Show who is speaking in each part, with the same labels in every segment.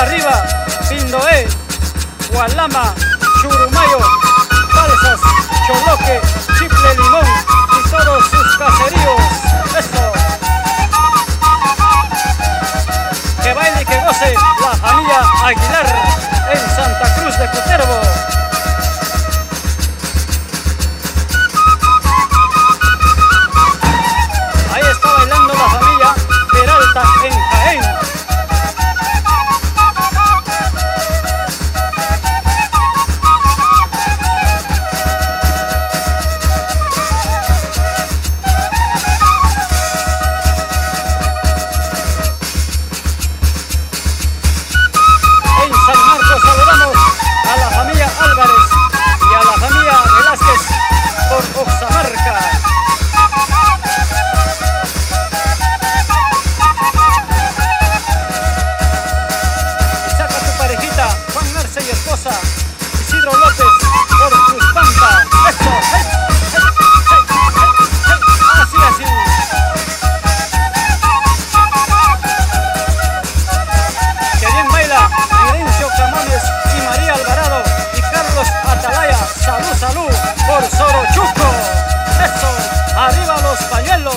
Speaker 1: Arriba, Pindoé, Gualama, Churumayo, Balsas, Choloque, Chiple Limón y todos sus caseríos. ¡Eso! Que baile y que goce la familia Aguilar en Santa Cruz de Cutervo. Ahí está bailando la familia Peralta en Jaén. Isidro López por Cruzpampa. ¡Eso! ¡Hey! ¡Hey! ¡Hey! ¡Hey! ¡Así, así! ¡Que bien baila Mirencio Camones y María Alvarado y Carlos Atalaya! ¡Salud, salud! Por Sorochuco. ¡Eso! ¡Arriba los pañuelos!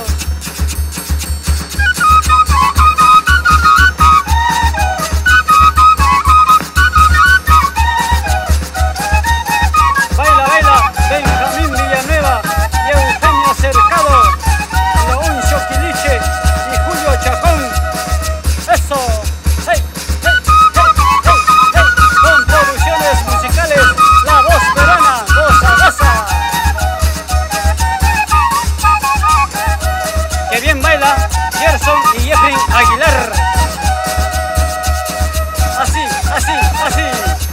Speaker 1: Benjamín Villanueva y Eugenia Cercado, Leoncio Quiliche y Julio Chacón. ¡Eso! ¡Hey! ¡Hey! ¡Hey! ¡Hey! ¡Hey! Con producciones musicales La Voz Peruana, goza, goza. ¡Que bien baila Gerson y Jeffrey Aguilar! Así, así, así.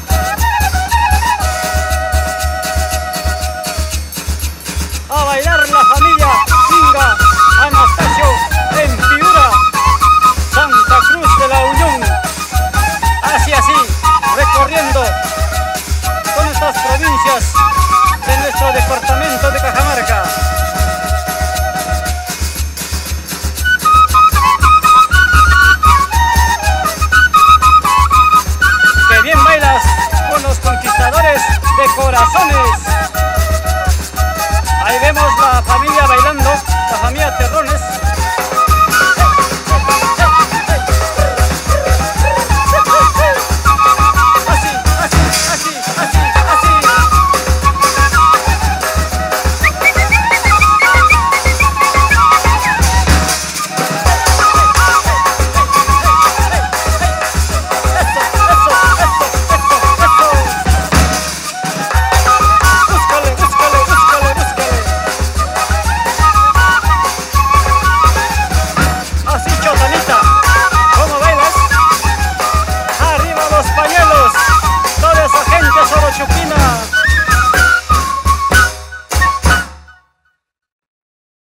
Speaker 1: A bailar la familia Inga Anastasio en Piura, Santa Cruz de la Unión. Así, así, recorriendo con estas provincias de nuestro departamento de Cajamarca. Que bien bailas con los conquistadores de corazones.